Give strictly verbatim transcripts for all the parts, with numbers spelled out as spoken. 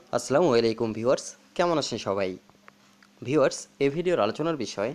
আসসালামু আলাইকুম ভিউয়ার্স, কেমন আছেন সবাই? ভিউয়ার্স, এই ভিডিওর আলোচনার বিষয়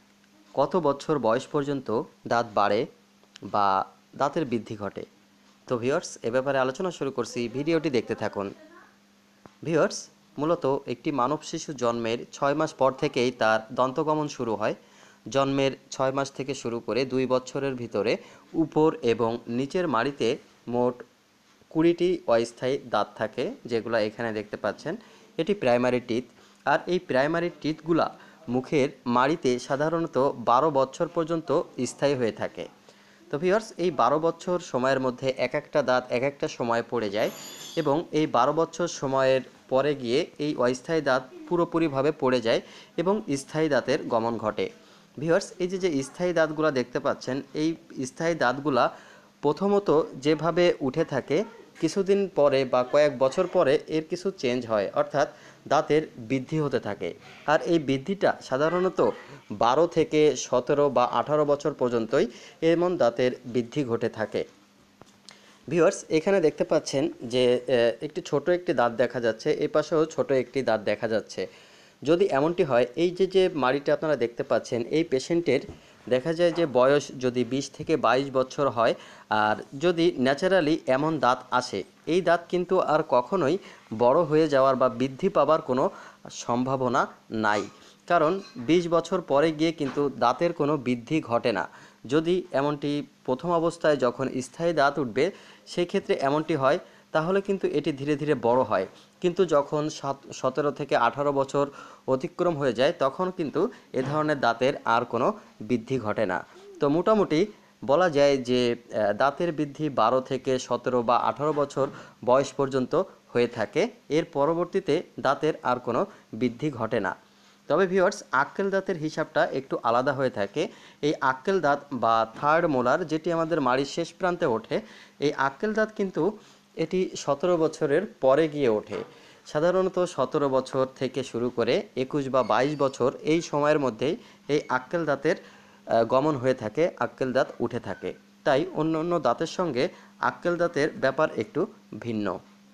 কত বছর বয়স পর্যন্ত দাঁত বাড়ে বা দাঁতের বৃদ্ধি ঘটে। তো ভিউয়ার্স, এ ব্যাপারে আলোচনা শুরু করছি, ভিডিওটি দেখতে থাকুন। ভিউয়ার্স, মূলত একটি মানব শিশু জন্মের ছয় মাস পর থেকেই তার দন্তগমন শুরু হয়। জন্মের ছয় মাস থেকে শুরু করে দুই বছরের ভিতরে উপর এবং নিচের মাড়িতে মোট কুড়িটি অস্থায়ী দাঁত থাকে, যেগুলো এখানে দেখতে পাচ্ছেন। এটি প্রাইমারি টিথ। আর এই প্রাইমারি টিথগুলা মুখের মাড়িতে সাধারণত বারো বছর পর্যন্ত স্থায়ী হয়ে থাকে। তো ভিউয়ার্স, এই বারো বছর সময়ের মধ্যে এক একটা দাঁত এক একটা সময় পড়ে যায় এবং এই বারো বছর সময়ের পরে গিয়ে এই অস্থায়ী দাঁত পুরোপুরিভাবে পড়ে যায় এবং স্থায়ী দাঁতের গমন ঘটে। ভিউয়ার্স, এই যে যে স্থায়ী দাঁতগুলা দেখতে পাচ্ছেন, এই স্থায়ী দাঁতগুলা প্রথমত যেভাবে উঠে থাকে, কিছুদিন পরে বা কয়েক বছর পরে এর কিছু চেঞ্জ হয়, অর্থাৎ দাঁতের বৃদ্ধি হতে থাকে। আর এই বৃদ্ধিটা সাধারণত বারো থেকে সতেরো বা আঠারো বছর পর্যন্তই এমন দাঁতের বৃদ্ধি ঘটে থাকে। ভিউয়ার্স, এখানে দেখতে পাচ্ছেন যে একটি ছোট একটি দাঁত দেখা যাচ্ছে, এই পাশেও ছোট একটি দাঁত দেখা যাচ্ছে। যদি এমনটি হয়, এই যে যে মাড়িটা আপনারা দেখতে পাচ্ছেন, এই পেশেন্টের দেখা যায় যে বয়স যদি বিশ থেকে বাইশ বছর হয়, আর যদি ন্যাচারালি এমন দাঁত আসে, এই দাঁত কিন্তু আর কখনোই বড় হয়ে যাওয়ার বা বৃদ্ধি পাবার কোনো সম্ভাবনা নাই। কারণ বিশ বছর পরে গিয়ে কিন্তু দাঁতের কোনো বৃদ্ধি ঘটে না। যদি এমনটি প্রথম অবস্থায় যখন স্থায়ী দাঁত উঠবে, সেই ক্ষেত্রে এমনটি হয়, তাহলে কিন্তু এটি ধীরে ধীরে বড় হয়। কিন্তু যখন সাত সতেরো থেকে আঠারো বছর অতিক্রম হয়ে যায়, তখন কিন্তু এ ধরনের দাঁতের আর কোনো বৃদ্ধি ঘটে না। তো মোটামুটি বলা যায় যে দাঁতের বৃদ্ধি বারো থেকে সতেরো বা আঠারো বছর বয়স পর্যন্ত হয়ে থাকে। এর পরবর্তীতে দাঁতের আর কোনো বৃদ্ধি ঘটে না। তবে ভিউয়ার্স, আক্কেল দাঁতের হিসাবটা একটু আলাদা হয়ে থাকে। এই আক্কেল দাঁত বা থার্ড মোলার, যেটি আমাদের মাড়ির শেষ প্রান্তে ওঠে, এই আক্কেল দাঁত কিন্তু এটি সতেরো বছরের পরে গিয়ে ওঠে। সাধারণত সতেরো বছর থেকে শুরু করে একুশ বা বাইশ বছর এই সময়ের মধ্যেই এই আক্কেল দাঁতের গমন হয়ে থাকে, আক্কেল দাঁত উঠে থাকে। তাই অন্য অন্য দাঁতের সঙ্গে আক্কেল দাঁতের ব্যাপার একটু ভিন্ন।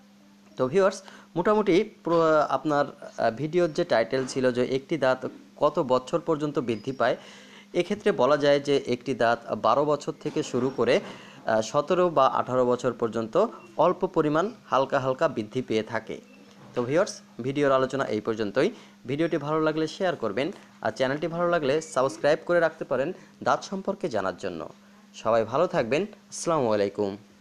তো ভিউয়ার্স, মোটামুটি আপনার ভিডিওর যে টাইটেল ছিল যে একটি দাঁত কত বছর পর্যন্ত বৃদ্ধি পায়, এক্ষেত্রে বলা যায় যে একটি দাঁত বারো বছর থেকে শুরু করে সতেরো বা আঠারো বছর পর্যন্ত অল্প পরিমাণ হালকা হালকা বৃদ্ধি পেয়ে থাকে। তো ভিউয়ার্স, ভিডিওর আলোচনা এই পর্যন্তই। ভিডিওটি ভালো লাগলে শেয়ার করবেন, আর চ্যানেলটি ভালো লাগলে সাবস্ক্রাইব করে রাখতে পারেন দাঁত সম্পর্কে জানার জন্য। সবাই ভালো থাকবেন। আসসালামু আলাইকুম।